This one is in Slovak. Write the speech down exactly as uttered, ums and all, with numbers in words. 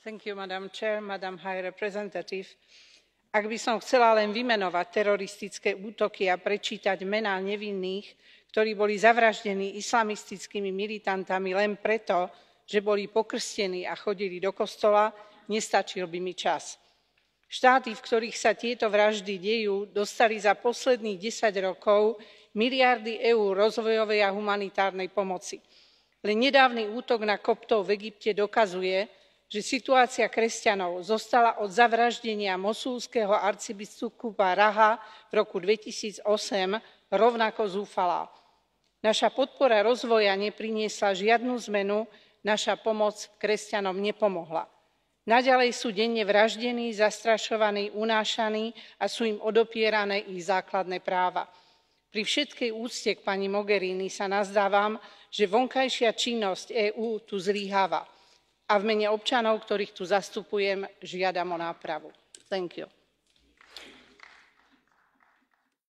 Ak by som chcela len vymenovať teroristické útoky a prečítať mená nevinných, ktorí boli zavraždení islamistickými militantami len preto, že boli pokrstení a chodili do kostola, nestačil by mi čas. Štáty, v ktorých sa tieto vraždy dejú, dostali za posledných desať rokov miliardy eur rozvojovej a humanitárnej pomoci. Len nedávny útok na koptov v Egypte dokazuje, že situácia kresťanov zostala od zavraždenia mosulského arcibiskupa Raha v roku dvetisícosem rovnako zúfalá. Naša podpora rozvoja nepriniesla žiadnu zmenu, naša pomoc kresťanom nepomohla. Naďalej sú denne vraždení, zastrašovaní, unášaní a sú im odopierané ich základné práva. Pri všetkej úcte k pani Mogherini sa nazdávam, že vonkajšia činnosť EÚ tu zlyháva. A v mene občanov, ktorých tu zastupujem, žiadam o nápravu. Thank you.